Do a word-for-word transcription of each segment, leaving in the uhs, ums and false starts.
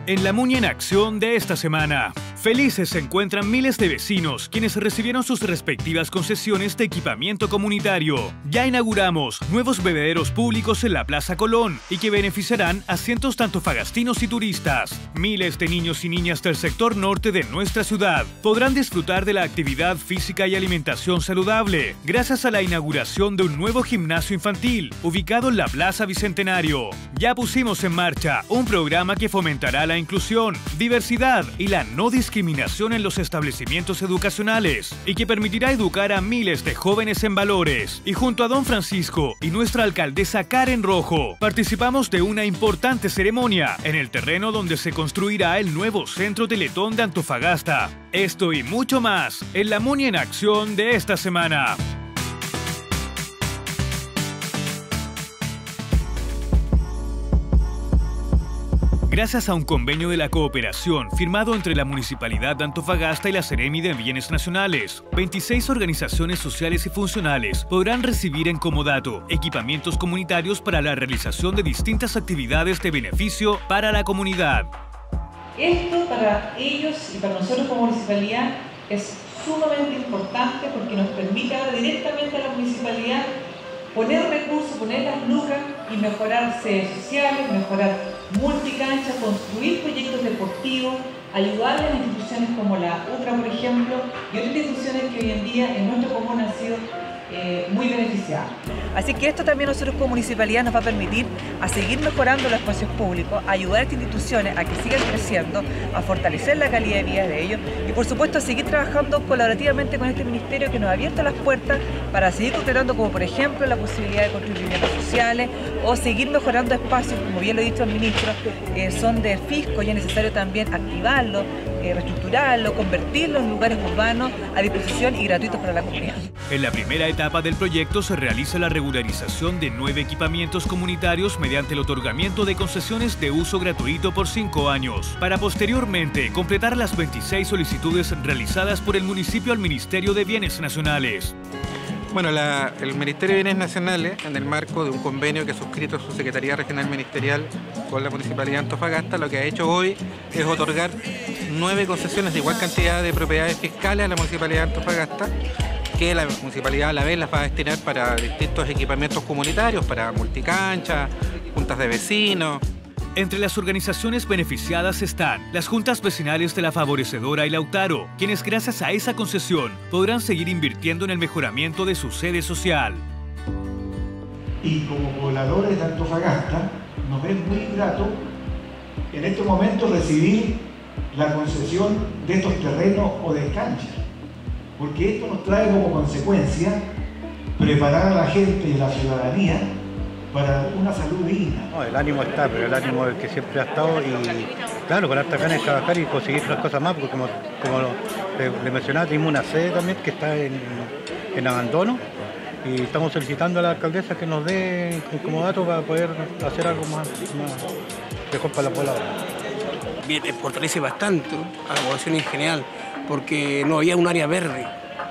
En la Muni en Acción de esta semana. Felices se encuentran miles de vecinos quienes recibieron sus respectivas concesiones de equipamiento comunitario. Ya inauguramos nuevos bebederos públicos en la Plaza Colón y que beneficiarán a cientos de antofagastinos y turistas. Miles de niños y niñas del sector norte de nuestra ciudad podrán disfrutar de la actividad física y alimentación saludable gracias a la inauguración de un nuevo gimnasio infantil ubicado en la Plaza Bicentenario. Ya pusimos en marcha un programa que fomentará la inclusión, diversidad y la no discriminación discriminación en los establecimientos educacionales y que permitirá educar a miles de jóvenes en valores. Y junto a don Francisco y nuestra alcaldesa Karen Rojo, participamos de una importante ceremonia en el terreno donde se construirá el nuevo Centro Teletón de Antofagasta. Esto y mucho más en la Muni en Acción de esta semana. Gracias a un convenio de la cooperación firmado entre la Municipalidad de Antofagasta y la Seremi de Bienes Nacionales, veintiséis organizaciones sociales y funcionales podrán recibir en comodato equipamientos comunitarios para la realización de distintas actividades de beneficio para la comunidad. Esto para ellos y para nosotros como municipalidad es sumamente importante porque nos permite ahora directamente a la municipalidad poner recursos, poner las lucas y mejorar sedes sociales, mejorar multicanchas, construir proyectos deportivos, ayudar a las instituciones como la U C R A, por ejemplo, y otras instituciones que hoy en día en nuestra comuna han sido eh, muy beneficiadas. Así que esto también nosotros como municipalidad nos va a permitir a seguir mejorando los espacios públicos, a ayudar a estas instituciones a que sigan creciendo, a fortalecer la calidad de vida de ellos y por supuesto a seguir trabajando colaborativamente con este ministerio que nos ha abierto las puertas para seguir concretando como por ejemplo la posibilidad de construir viviendas sociales o seguir mejorando espacios, como bien lo ha dicho el ministro, que son de fisco y es necesario también activarlo, eh, reestructurarlo, convertirlo en lugares urbanos a disposición y gratuitos para la comunidad. En la primera etapa del proyecto se realiza la regularización de nueve equipamientos comunitarios mediante el otorgamiento de concesiones de uso gratuito por cinco años, para posteriormente completar las veintiséis solicitudes realizadas por el municipio al Ministerio de Bienes Nacionales. Bueno, la, el Ministerio de Bienes Nacionales, en el marco de un convenio que ha suscrito su Secretaría Regional Ministerial con la Municipalidad de Antofagasta, lo que ha hecho hoy es otorgar nueve concesiones de igual cantidad de propiedades fiscales a la Municipalidad de Antofagasta, que la Municipalidad a la vez las va a destinar para distintos equipamientos comunitarios, para multicanchas, juntas de vecinos. Entre las organizaciones beneficiadas están las juntas vecinales de La Favorecedora y Lautaro, quienes gracias a esa concesión podrán seguir invirtiendo en el mejoramiento de su sede social. Y como pobladores de Antofagasta, nos es muy grato en este momento recibir la concesión de estos terrenos o de canchas, porque esto nos trae como consecuencia preparar a la gente y a la ciudadanía para una salud digna. No, el ánimo está, pero el ánimo es el que siempre ha estado y claro, con harta ganas de trabajar y conseguir las cosas más, porque como, como le, le mencionaba, tenemos una sede también que está en, en abandono y estamos solicitando a la alcaldesa que nos dé un comodato para poder hacer algo más, más mejor para la población. Bien, fortalece bastante a la población en general, porque no había un área verde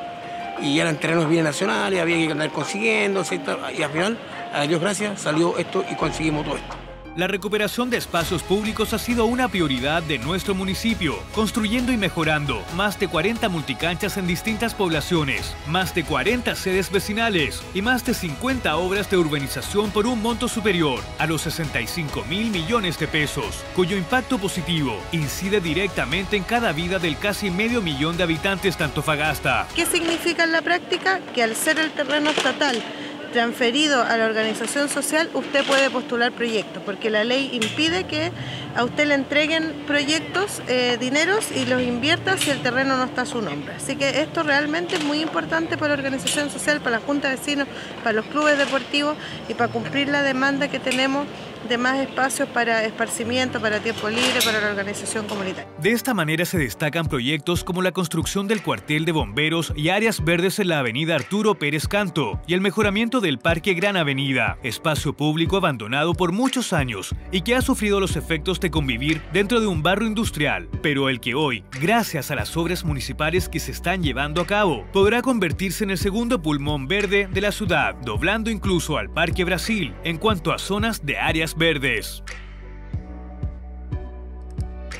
y ya eran terrenos bien nacionales, había que andar consiguiendo, y al final, a Dios gracias, salió esto y conseguimos todo esto. La recuperación de espacios públicos ha sido una prioridad de nuestro municipio, construyendo y mejorando más de cuarenta multicanchas en distintas poblaciones, más de cuarenta sedes vecinales y más de cincuenta obras de urbanización por un monto superior a los sesenta y cinco mil millones de pesos, cuyo impacto positivo incide directamente en cada vida del casi medio millón de habitantes de Antofagasta. ¿Qué significa en la práctica? Que al ser el terreno estatal transferido a la organización social, usted puede postular proyectos, porque la ley impide que a usted le entreguen proyectos, eh, dineros y los invierta si el terreno no está a su nombre. Así que esto realmente es muy importante para la organización social, para la Junta de Vecinos, para los clubes deportivos y para cumplir la demanda que tenemos de más espacios para esparcimiento, para tiempo libre, para la organización comunitaria. De esta manera se destacan proyectos como la construcción del cuartel de bomberos y áreas verdes en la avenida Arturo Pérez Canto y el mejoramiento del Parque Gran Avenida, espacio público abandonado por muchos años y que ha sufrido los efectos de convivir dentro de un barrio industrial, pero el que hoy, gracias a las obras municipales que se están llevando a cabo, podrá convertirse en el segundo pulmón verde de la ciudad, doblando incluso al Parque Brasil en cuanto a zonas de áreas verdes.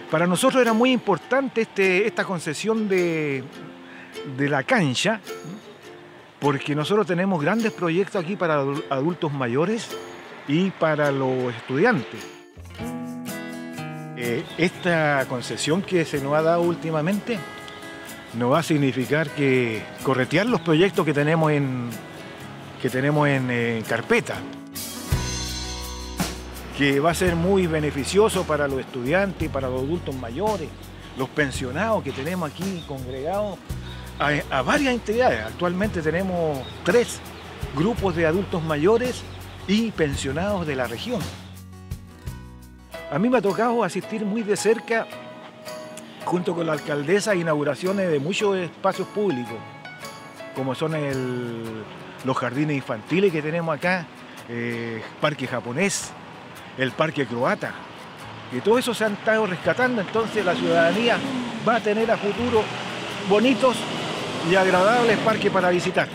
Para nosotros era muy importante este, esta concesión de, de la cancha, porque nosotros tenemos grandes proyectos aquí para adultos mayores y para los estudiantes. Eh, esta concesión que se nos ha dado últimamente nos va a significar que corretear los proyectos que tenemos en, que tenemos en, en carpeta, que va a ser muy beneficioso para los estudiantes, para los adultos mayores, los pensionados que tenemos aquí congregados a, a varias entidades. Actualmente tenemos tres grupos de adultos mayores y pensionados de la región. A mí me ha tocado asistir muy de cerca, junto con la alcaldesa, a inauguraciones de muchos espacios públicos, como son el, los jardines infantiles que tenemos acá, eh, parque japonés, el parque croata, y todo eso se han estado rescatando. Entonces la ciudadanía va a tener a futuro bonitos y agradables parques para visitar.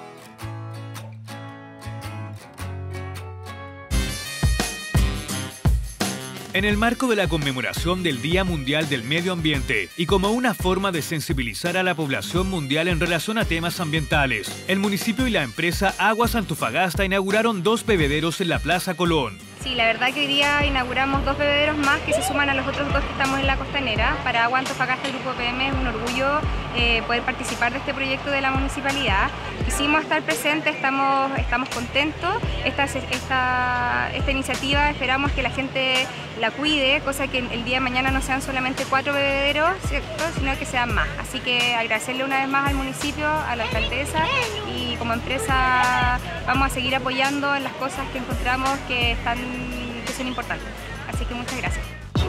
En el marco de la conmemoración del Día Mundial del Medio Ambiente y como una forma de sensibilizar a la población mundial en relación a temas ambientales, el municipio y la empresa Aguas Antofagasta inauguraron dos bebederos en la Plaza Colón. Sí, la verdad que hoy día inauguramos dos bebederos más que se suman a los otros dos que estamos en la costanera. Para Agua Antofagasta, el Grupo P M, es un orgullo eh, poder participar de este proyecto de la municipalidad. Quisimos estar presentes, estamos, estamos contentos. Esta, esta, esta iniciativa esperamos que la gente la cuide, cosa que el día de mañana no sean solamente cuatro bebederos, ¿cierto?, sino que sean más. Así que agradecerle una vez más al municipio, a la alcaldesa, y como empresa vamos a seguir apoyando en las cosas que encontramos que están que son importantes. Así que muchas gracias.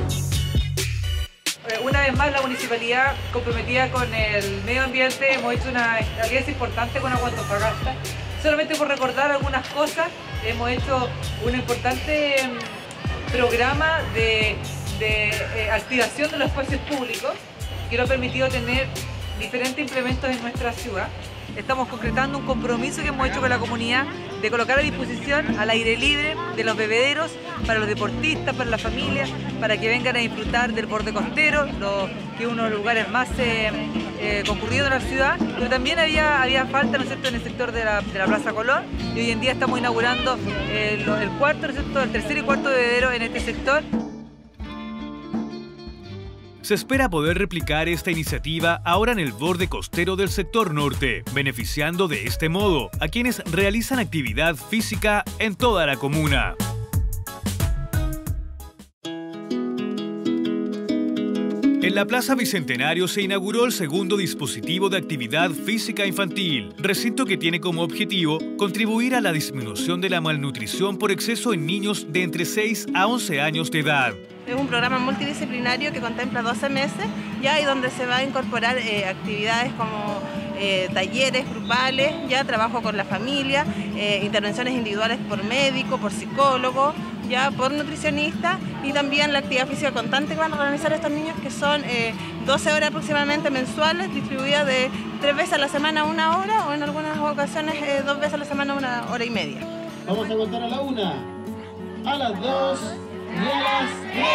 Una vez más, la municipalidad comprometida con el medio ambiente, hemos hecho una alianza importante con Agua Antofagasta. Solamente por recordar algunas cosas, hemos hecho un importante programa de, de eh, activación de los espacios públicos que nos ha permitido tener diferentes implementos en nuestra ciudad. Estamos concretando un compromiso que hemos hecho con la comunidad de colocar a disposición al aire libre de los bebederos para los deportistas, para las familias, para que vengan a disfrutar del borde costero, lo, que es uno de los lugares más eh, eh, concurridos de la ciudad, pero también había, había falta, ¿no es cierto?, en el sector de la, de la Plaza Colón, y hoy en día estamos inaugurando eh, lo, el cuarto, ¿no es cierto?, el tercer y cuarto bebedero en este sector. Se espera poder replicar esta iniciativa ahora en el borde costero del sector norte, beneficiando de este modo a quienes realizan actividad física en toda la comuna. En la Plaza Bicentenario se inauguró el segundo dispositivo de actividad física infantil, recinto que tiene como objetivo contribuir a la disminución de la malnutrición por exceso en niños de entre seis a once años de edad. Es un programa multidisciplinario que contempla doce meses, ya, y donde se va a incorporar eh, actividades como eh, talleres grupales, ya trabajo con la familia, eh, intervenciones individuales por médico, por psicólogo, ya por nutricionista, y también la actividad física constante que van a realizar estos niños, que son eh, doce horas aproximadamente mensuales, distribuidas de tres veces a la semana una hora, o en algunas ocasiones eh, dos veces a la semana una hora y media. Vamos a contar a la una, a las dos y a las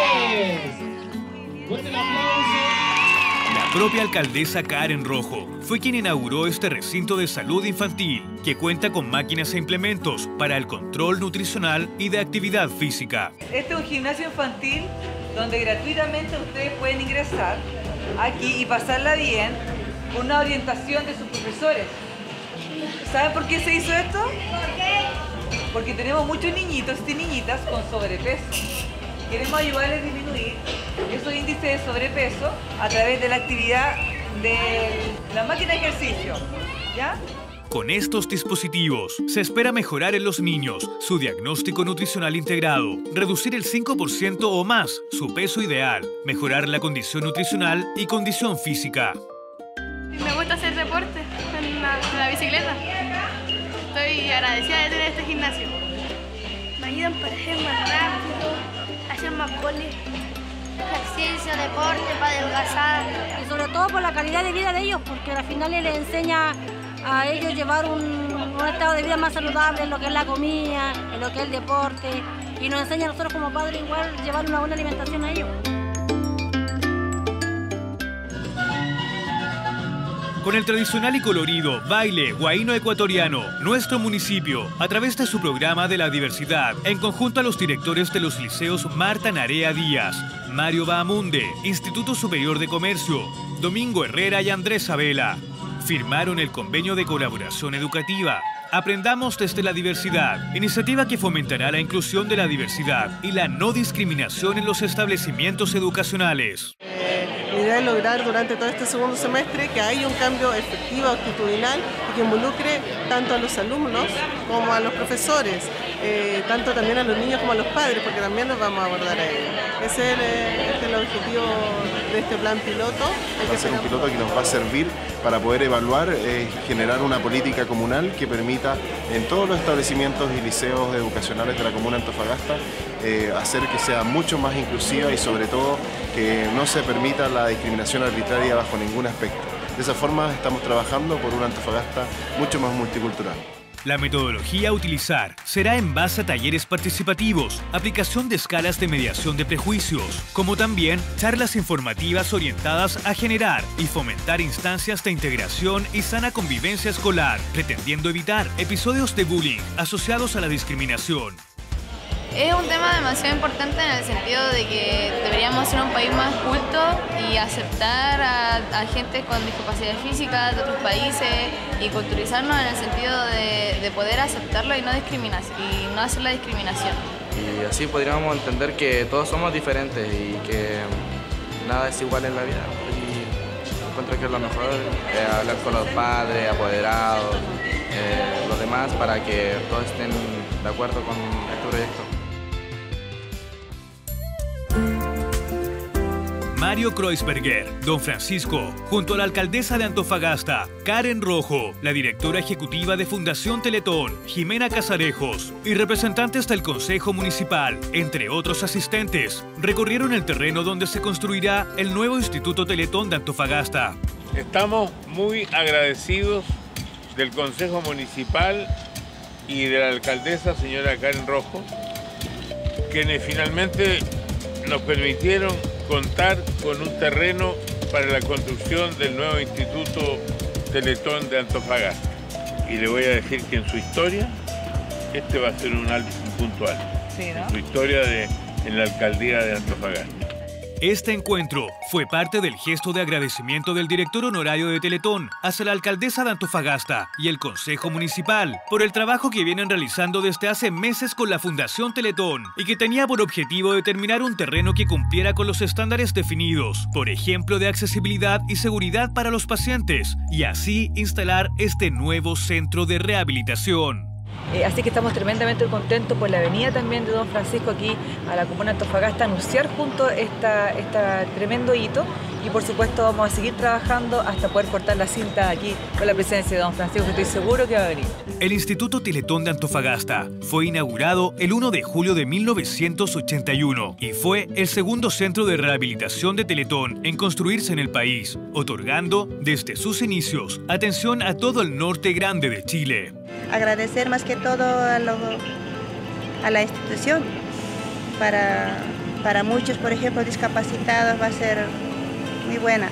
tres. Fuerte el aplauso. La propia alcaldesa Karen Rojo fue quien inauguró este recinto de salud infantil, que cuenta con máquinas e implementos para el control nutricional y de actividad física. Este es un gimnasio infantil donde gratuitamente ustedes pueden ingresar aquí y pasarla bien con una orientación de sus profesores. ¿Saben por qué se hizo esto? ¿Por qué? Porque tenemos muchos niñitos y niñitas con sobrepeso. Queremos ayudarles a disminuir esos índices de sobrepeso a través de la actividad de la máquina de ejercicio, ¿ya? Con estos dispositivos se espera mejorar en los niños su diagnóstico nutricional integrado, reducir el cinco por ciento o más su peso ideal, mejorar la condición nutricional y condición física. Me gusta hacer deporte en la, en la bicicleta. Estoy agradecida de tener este gimnasio. Me ayudan para ser más rápido, hacer más goles, ejercicio, deporte, para adelgazar. Y sobre todo por la calidad de vida de ellos, porque al final les enseña a ellos llevar un, un estado de vida más saludable en lo que es la comida, en lo que es el deporte, y nos enseña a nosotros como padres igual llevar una buena alimentación a ellos. Con el tradicional y colorido baile huayno ecuatoriano, nuestro municipio, a través de su programa de la diversidad, en conjunto a los directores de los liceos Marta Narea Díaz, Mario Bahamunde, Instituto Superior de Comercio, Domingo Herrera y Andrés Abela, firmaron el convenio de colaboración educativa Aprendamos desde la diversidad, iniciativa que fomentará la inclusión de la diversidad y la no discriminación en los establecimientos educacionales. Eh, la idea es lograr durante todo este segundo semestre que haya un cambio efectivo, actitudinal y que involucre tanto a los alumnos como a los profesores, eh, tanto también a los niños como a los padres, porque también los vamos a abordar a ellos. Ese es el, este es el objetivo de este plan piloto. Va a ser un piloto que nos va a servir para poder evaluar, eh, generar una política comunal que permita en todos los establecimientos y liceos educacionales de la comuna de Antofagasta eh, hacer que sea mucho más inclusiva y sobre todo que no se permita la discriminación arbitraria bajo ningún aspecto. De esa forma estamos trabajando por una Antofagasta mucho más multicultural. La metodología a utilizar será en base a talleres participativos, aplicación de escalas de mediación de prejuicios, como también charlas informativas orientadas a generar y fomentar instancias de integración y sana convivencia escolar, pretendiendo evitar episodios de bullying asociados a la discriminación. Es un tema demasiado importante en el sentido de que deberíamos ser un país más culto y aceptar a, a gente con discapacidad física de otros países y culturizarnos en el sentido de, de poder aceptarlo y no, discriminar, y no hacer la discriminación. Y así podríamos entender que todos somos diferentes y que nada es igual en la vida. Y encuentro que es lo mejor eh, hablar con los padres, apoderados, eh, los demás, para que todos estén de acuerdo con este proyecto. Mario Kreuzberger, Don Francisco, junto a la alcaldesa de Antofagasta, Karen Rojo, la directora ejecutiva de Fundación Teletón, Jimena Casarejos, y representantes del Consejo Municipal, entre otros asistentes, recorrieron el terreno donde se construirá el nuevo Instituto Teletón de Antofagasta. Estamos muy agradecidos del Consejo Municipal y de la alcaldesa, señora Karen Rojo, quienes finalmente nos permitieron contar con un terreno para la construcción del nuevo Instituto Teletón de Antofagasta. Y le voy a decir que en su historia, este va a ser un alto puntual. Sí, ¿no? En su historia de, en la alcaldía de Antofagasta. Este encuentro fue parte del gesto de agradecimiento del director honorario de Teletón hacia la alcaldesa de Antofagasta y el Consejo Municipal por el trabajo que vienen realizando desde hace meses con la Fundación Teletón y que tenía por objetivo determinar un terreno que cumpliera con los estándares definidos, por ejemplo de accesibilidad y seguridad para los pacientes, y así instalar este nuevo centro de rehabilitación. Eh, así que estamos tremendamente contentos por la venida también de Don Francisco aquí a la comuna de Antofagasta, anunciar juntos esta, esta tremendo hito y por supuesto vamos a seguir trabajando hasta poder cortar la cinta aquí con la presencia de Don Francisco, que estoy seguro que va a venir. El Instituto Teletón de Antofagasta fue inaugurado el primero de julio de mil novecientos ochenta y uno y fue el segundo centro de rehabilitación de Teletón en construirse en el país, otorgando desde sus inicios atención a todo el norte grande de Chile. Agradecer más que todo a, lo, a la institución. Para, para muchos, por ejemplo, discapacitados va a ser muy buena.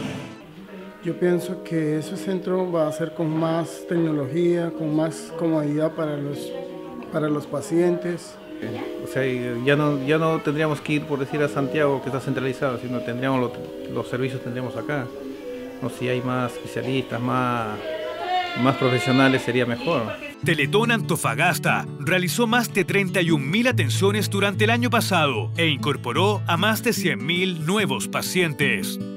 Yo pienso que ese centro va a ser con más tecnología, con más comodidad para los, para los pacientes. O sea, ya no, ya no tendríamos que ir, por decir, a Santiago, que está centralizado, sino tendríamos los, los servicios tendríamos acá. No sé si hay más especialistas, más... más profesionales sería mejor. Teletón Antofagasta realizó más de treinta y un mil atenciones durante el año pasado e incorporó a más de cien mil nuevos pacientes.